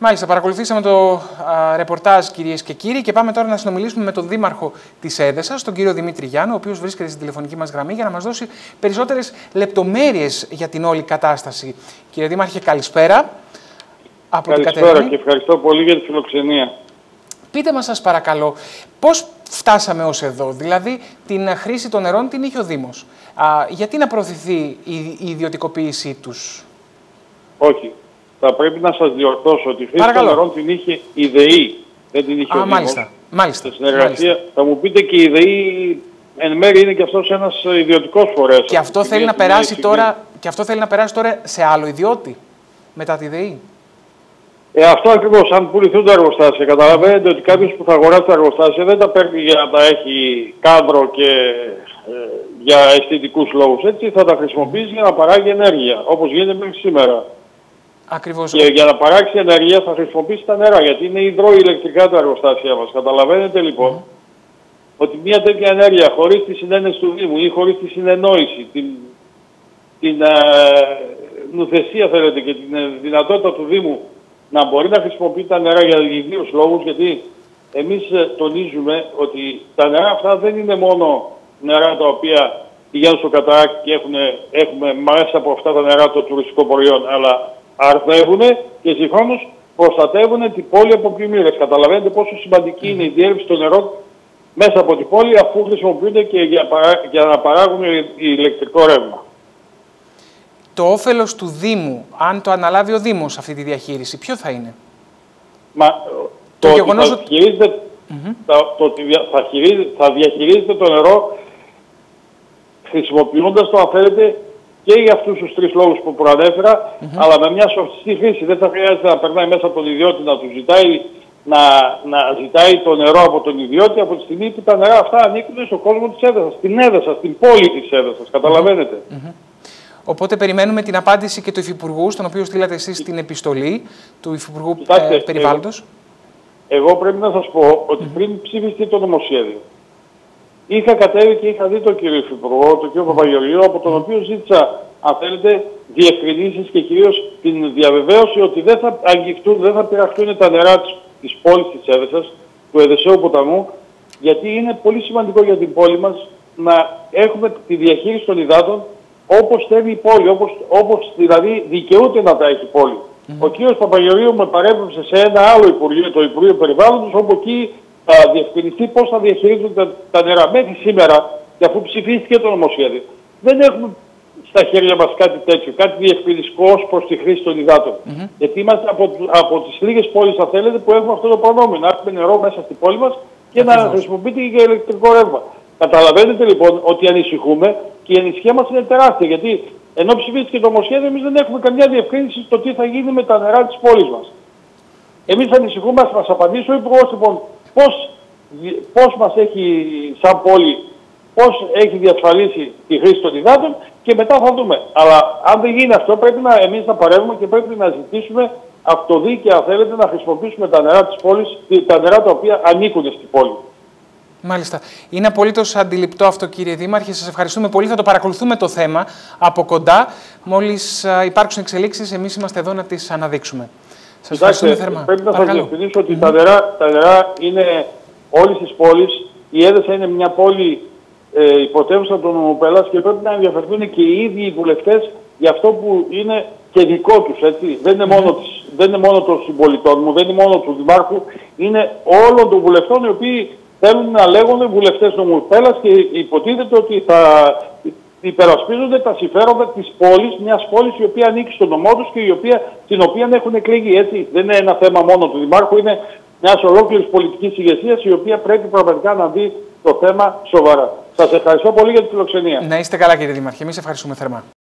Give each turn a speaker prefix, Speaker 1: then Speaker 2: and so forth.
Speaker 1: Μάλιστα, παρακολουθήσαμε το ρεπορτάζ, κυρίες και κύριοι, και πάμε τώρα να συνομιλήσουμε με τον Δήμαρχο της Έδεσας, τον κύριο Δημήτρη Γιάννου, ο οποίος βρίσκεται στην τηλεφωνική μας γραμμή για να μας δώσει περισσότερες λεπτομέρειες για την όλη κατάσταση. Κύριε Δήμαρχε, καλησπέρα.
Speaker 2: Καλησπέρα και ευχαριστώ πολύ για τη φιλοξενία.
Speaker 1: Πείτε μας, σας παρακαλώ, πώς φτάσαμε ως εδώ? Δηλαδή, την χρήση των νερών την είχε ο Δήμος. Γιατί να προωθηθεί η ιδιωτικοποίησή τους?
Speaker 2: Όχι. Θα πρέπει να σας διορθώσω ότι η χρήση των νερών την είχε η ΔΕΗ, δεν την είχε ο Δήμος.
Speaker 1: Μάλιστα.
Speaker 2: Σε συνεργασία, θα μου πείτε, και η ΔΕΗ εν μέρει είναι και αυτός ένας ιδιωτικός φορέας.
Speaker 1: Και αυτό θέλει να περάσει τώρα σε άλλο ιδιώτη μετά τη ΔΕΗ.
Speaker 2: Αυτό ακριβώς, αν πουληθούν τα εργοστάσια. Καταλαβαίνετε ότι κάποιος που θα αγοράσει τα εργοστάσια δεν τα παίρνει για να τα έχει κάδρο και για αισθητικούς λόγους. Έτσι θα τα χρησιμοποιήσει για να παράγει ενέργεια, όπως γίνεται μέχρι σήμερα.
Speaker 1: Ακριβώς.
Speaker 2: Και για να παράξει ενέργεια θα χρησιμοποιήσει τα νερά, γιατί είναι υδροηλεκτρικά τα εργοστάσια μας. Καταλαβαίνετε λοιπόν ότι μια τέτοια ενέργεια χωρίς τη συνένεση του Δήμου ή χωρίς τη συνεννόηση, την νουθεσία θέλετε και την δυνατότητα του Δήμου να μπορεί να χρησιμοποιεί τα νερά για ιδίους λόγους, γιατί εμείς τονίζουμε ότι τα νερά αυτά δεν είναι μόνο νερά τα οποία πηγαίνουν στο καταράκτη και έχουμε μέσα από αυτά τα νερά το τουριστικό προϊόν, αλλά αρθρεύουν και συγχρόνως προστατεύουν την πόλη από πλημμύρες. Καταλαβαίνετε πόσο σημαντική είναι η διέλευση των νερών μέσα από την πόλη, αφού χρησιμοποιούνται και για να παράγουν ηλεκτρικό ρεύμα.
Speaker 1: Το όφελος του Δήμου, αν το αναλάβει ο Δήμος αυτή τη διαχείριση, ποιο θα είναι?
Speaker 2: Το γεγονός ότι θα διαχειρίζεται το νερό χρησιμοποιώντας το, αν θέλετε, και για αυτούς τους τρεις λόγους που προανέφερα, αλλά με μια σωστή χρήση. Δεν θα χρειάζεται να περνάει μέσα από τον ιδιώτη να του ζητάει, να ζητάει το νερό από τον ιδιώτη, από τη στιγμή που τα νερά αυτά ανήκουν στον κόσμο της Έδεσας, στην Έδεσα, στην πόλη της Έδεσας. Καταλαβαίνετε.
Speaker 1: Οπότε περιμένουμε την απάντηση και του Υφυπουργού, στον οποίο στείλατε εσείς την επιστολή του Υφυπουργού Περιβάλλοντος.
Speaker 2: Εγώ πρέπει να σας πω ότι πριν ψηφιστεί το νομοσχέδιο, είχα κατέβει και είχα δει τον κύριο Υφυπουργό, τον κύριο Παπαγεωργίου, από τον οποίο ζήτησα, αν θέλετε, διευκρινήσεις και κυρίως την διαβεβαίωση ότι δεν θα αγγιχτούν, δεν θα πειραχτούν τα νερά της πόλης της Έδεσας, του Εδεσσαίου ποταμού, γιατί είναι πολύ σημαντικό για την πόλη μας να έχουμε τη διαχείριση των υδάτων όπως θέλει η πόλη, όπως δηλαδή δικαιούται να τα έχει η πόλη. Ο κύριος Παπαγεωργίου με παρέπεψε σε ένα άλλο Υπουργείο, το Υπουργείο Περιβάλλοντος, όπου εκεί θα διευκρινιστεί πώς θα διαχειρίζονται τα νερά. Μέχρι σήμερα, και αφού ψηφίστηκε το νομοσχέδιο, δεν έχουμε στα χέρια μας κάτι τέτοιο, κάτι διευκρινιστικό ως προς τη χρήση των υδάτων. Γιατί είμαστε από τις λίγες πόλεις, αν θέλετε, που έχουμε αυτό το προνόμιο, να έχουμε νερό μέσα στην πόλη μας και να χρησιμοποιείται και για ηλεκτρικό ρεύμα. Καταλαβαίνετε λοιπόν ότι ανησυχούμε και η ανησυχία μας είναι τεράστια, γιατί ενώ ψηφίστηκε το νομοσχέδιο, εμείς δεν έχουμε καμιά διευκρίνηση στο τι θα γίνει με τα νερά της πόλης μας. Εμείς ανησυχούμε, ας μας απαντήσει ο Υπουργός λοιπόν πώς μας έχει σαν πόλη, πώς έχει διασφαλίσει τη χρήση των υδάτων, και μετά θα δούμε. Αλλά αν δεν γίνει αυτό, πρέπει εμείς να παρεύουμε και πρέπει να ζητήσουμε αυτοδίκαια, αν θέλετε, να χρησιμοποιήσουμε τα νερά της πόλης, τα νερά τα οποία ανήκουν στην πόλη.
Speaker 1: Μάλιστα. Είναι απολύτως αντιληπτό αυτό, κύριε Δήμαρχε. Σας ευχαριστούμε πολύ. Θα το παρακολουθούμε το θέμα από κοντά. Μόλις υπάρξουν εξελίξεις, εμείς είμαστε εδώ να τις αναδείξουμε. Σας ευχαριστούμε θερμά.
Speaker 2: Πρέπει να σας διευκρινίσω ότι τα νερά είναι όλης της πόλης. Η Έδεσα είναι μια πόλη η πρωτεύουσα των Νομοπέλας, και πρέπει να ενδιαφερθούν και οι ίδιοι οι βουλευτές για αυτό που είναι και δικό τους. Έτσι. Δεν είναι μόνο των συμπολιτών μου, δεν είναι μόνο του Δημάρχου, είναι όλων των βουλευτών, οι οποίοι θέλουν να λέγονται βουλευτές Νομοπέλας και υποτίθεται ότι θα υπερασπίζονται τα συμφέροντα της πόλης, μιας πόλης η οποία ανήκει στον νομό τους και την οποία έχουν εκλεγεί. Έτσι. Δεν είναι ένα θέμα μόνο του Δημάρχου, είναι μιας ολόκληρης πολιτικής ηγεσίας, η οποία πρέπει πραγματικά να δει το θέμα σοβαρά. Σας ευχαριστώ πολύ για τη φιλοξενία.
Speaker 1: Να είστε καλά, κύριε Δήμαρχε. Εμείς ευχαριστούμε θερμά.